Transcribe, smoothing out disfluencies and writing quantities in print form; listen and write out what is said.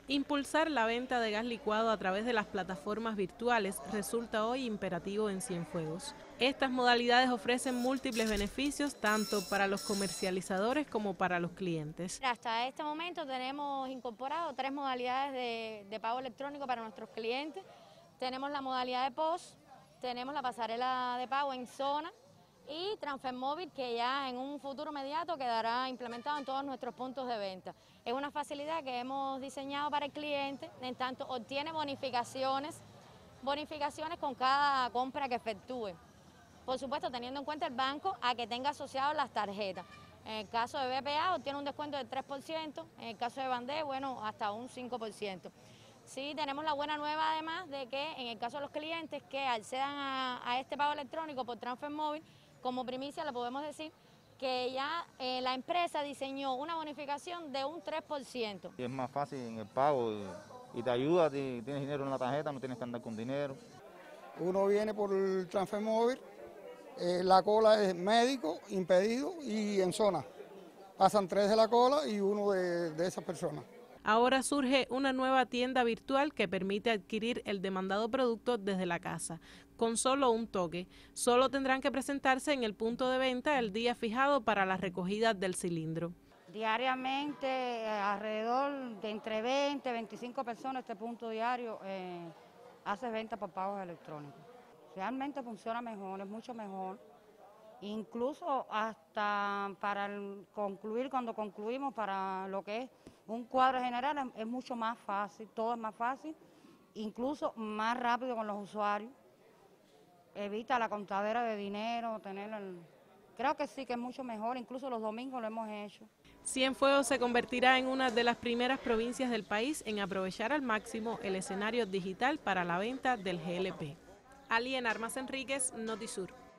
Impulsar la venta de gas licuado a través de las plataformas virtuales resulta hoy imperativo en Cienfuegos. Estas modalidades ofrecen múltiples beneficios tanto para los comercializadores como para los clientes. Hasta este momento tenemos incorporado 3 modalidades de pago electrónico para nuestros clientes. Tenemos la modalidad de POS, tenemos la pasarela de pago en zona y Transfer Móvil, que ya en un futuro inmediato quedará implementado en todos nuestros puntos de venta. Es una facilidad que hemos diseñado para el cliente, en tanto obtiene bonificaciones con cada compra que efectúe. Por supuesto, teniendo en cuenta el banco a que tenga asociado las tarjetas. En el caso de BPA obtiene un descuento del 3%, en el caso de Bandé, bueno, hasta un 5%. Sí, tenemos la buena nueva además de que en el caso de los clientes que accedan a este pago electrónico por Transfer Móvil, como primicia le podemos decir que ya la empresa diseñó una bonificación de un 3%. Es más fácil en el pago y te ayuda, si tienes dinero en la tarjeta, no tienes que andar con dinero. Uno viene por el Transfer Móvil, la cola es médico, impedido y en zona. Pasan 3 de la cola y uno de esas personas. Ahora surge una nueva tienda virtual que permite adquirir el demandado producto desde la casa, con solo un toque. Solo tendrán que presentarse en el punto de venta el día fijado para la recogida del cilindro. Diariamente, alrededor de entre 20 y 25 personas, este punto diario hace venta por pagos electrónicos. Realmente funciona mejor, es mucho mejor. Incluso hasta para concluir, cuando concluimos para lo que es un cuadro general, es mucho más fácil, todo es más fácil, incluso más rápido con los usuarios. Evita la contadera de dinero, creo que sí, que es mucho mejor, incluso los domingos lo hemos hecho. Cienfuegos se convertirá en una de las primeras provincias del país en aprovechar al máximo el escenario digital para la venta del GLP. Aliena Armas Enríquez, Notisur.